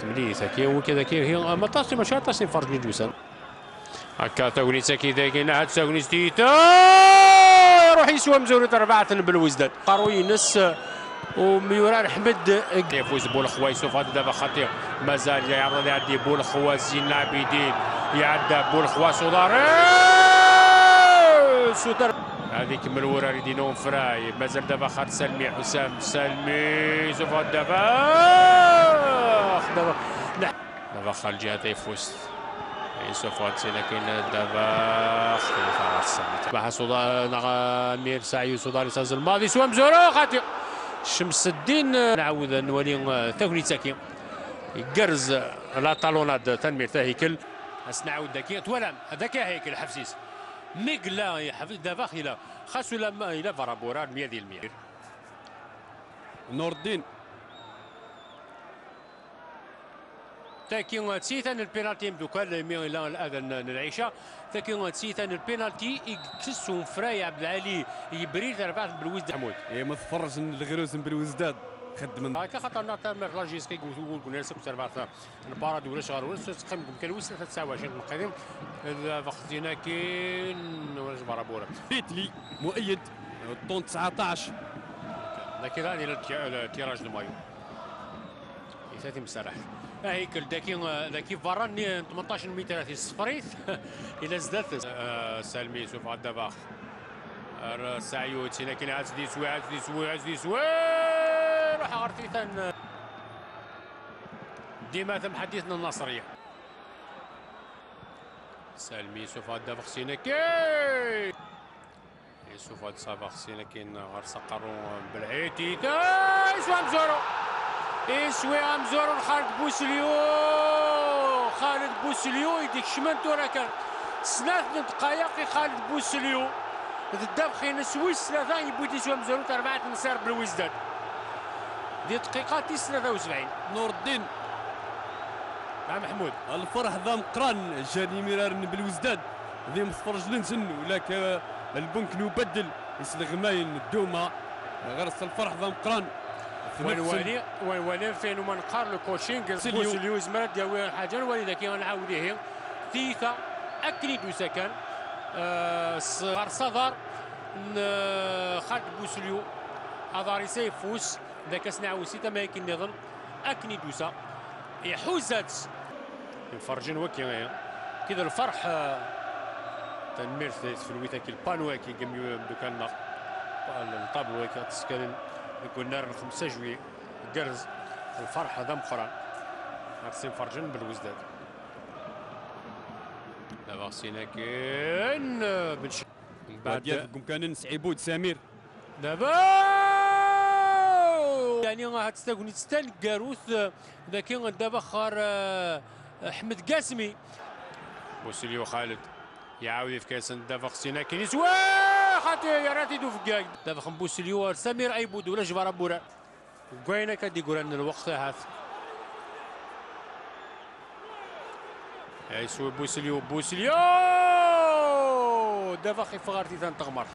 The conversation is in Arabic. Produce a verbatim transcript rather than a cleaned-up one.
مليح كي وكذا كي هي ما تصي مش تصي فرج دوسان هكا تاونيتا كي كاين عاد تاونيت تيتا يروح يسوى مزورة أربعة بالوزداد قارو ينس وميوران حمد يفوز بولخوا يسوف هذا دابا خطير مازال يعرض يعدي بولخوا زين العابدين يعدى بولخوا سوداري سودار هذيك من الورا ريدينون فراي مازال دابا خاطر سلمي حسام سلمي سوف دابا دابا دابا خارج جهه يفوز يسوف هاتسينا كاين دابا خليفه الصمت مع سودار امير سعيد سوداري ساز الماضي سوا مزورو خاطر شمس الدين نعاود نولي ثاني تاكي يقرز لا طالوناد تنمير تاع هيكل اس نعاود داكي تولام هذاك هيكل حفسيس ميك لا يحفز دابا خيلا خاصو لا الى فرابورا مية ديال المية نور الدين تاكي تسيثان البينالتي مدوكا مي لا الاذان العيشه تاكي تسيثان البينالتي يكسو فراي عبد العالي يبريد ربعت بالوزداد حمود اي ما تفرج الغروز بالوزداد خدم هكا خاطر نعتبر لاجيس كي يقول قلنا لسه كنت ربعت الباراد ولا شهر ولا تقيم كان وصل تسعة وعشرين القديم فقدنا كاين ولا جبر بورا بيتلي مؤيد طون تسعطاش لكن هذه التيراج المايو ثلاثين مسرح هيك داكي داكي فاران ثمنطاش متر صفريت الى زدت سالمي سوف دابا سعيود سينا كاين عزدي سوي عزدي سوي عزدي سوي راح غرتي ثان ديما ثم حديثنا النصريه سالمي سوف دابا خصينا كاين سوف دابا خصينا كاين غير سقرو بالعيتي تا سوا مزورو يسوي امزور خالد بوسليو خالد بوسليو يديك شمنتو راه كان ثلاث دقائق خالد بوسليو قدام خينا سويس ثلاثه يبغي يسوي امزور اربعه نسار بالوزداد دي دقيقه ثلاثة وسبعين نور الدين مع محمود الفرح ذا مقران جاني مرار بالوزداد ذي متفرج لنسن ولكن البنك نبدل يسلغ ماين الدومه غير الفرح ذا مقران والوالي والوالي فين من قار لو كوتشينغ بوسليو زمرت ديال حاجه الوالده كي غنعاوديه ثيثا اكيد وسكن صغار صدر خالد بوسليو هذا سيفوس ذاك سنعاوسي تا ما يمكن نظن اكني دوسا يحوزات نفرجن وكي كذا الفرح تنمير في الويتا كي البانوا كي قميو دوكان الطابلو كي تسكن قلنا خمسة جويي قرز الفرحه ذا مقران خاصين فرجن بالوزداد دابا خصينا كاين بنش بعد ديالكم كان نسعيبود سمير دابا يعني غتستغني تستان كاروث ذاك دابا خار احمد قاسمي بوسليو خالد يعاود في كاس دابا خصينا كاين يسوى خاطي يا راتي دو فكاك دابا خنبوسليو سمير ايبود ولا جبر بورا كاينه كدي يقول ان الوقت هذا يسوى بوسليو بوسليو دابا خي فغارتي تنتغمر